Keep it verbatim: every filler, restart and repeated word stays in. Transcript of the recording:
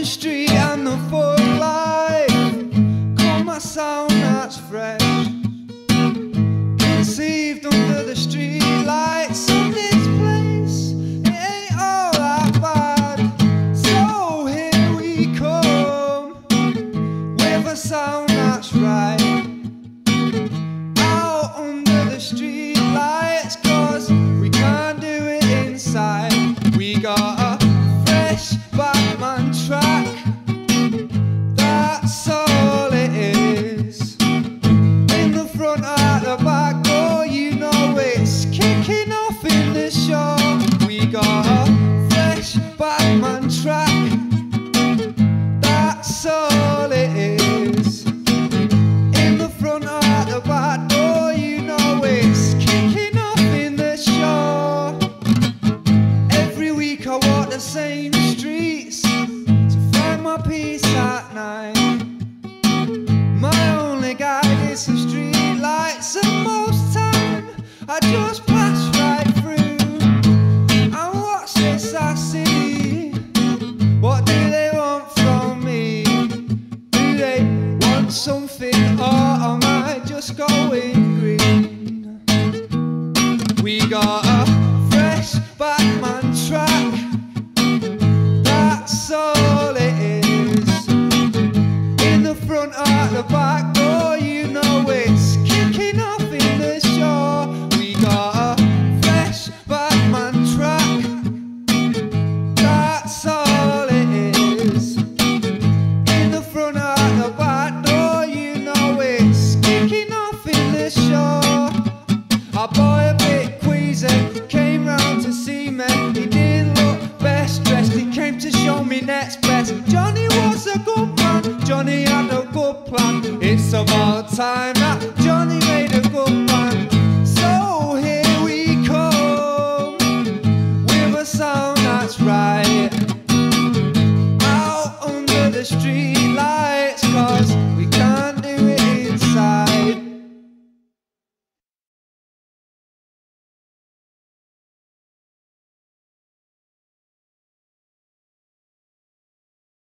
the street and the full life. Call my sound that's fresh, conceived under the street lights in this place. It ain't all that bad, so here we come with a sound that's right. Out under the street lights, cause we can't do it inside. We got a fresh Batman track, that's all it is. In the front at the back door, you know it's kicking off in the show. We got a fresh Batman track, that's all it is. In the front at the back door, you know it's kicking off in the show. Every week I walk the same streets to find my peace at night. My only guide is the street lights, and most time I just pass right through and watch this acid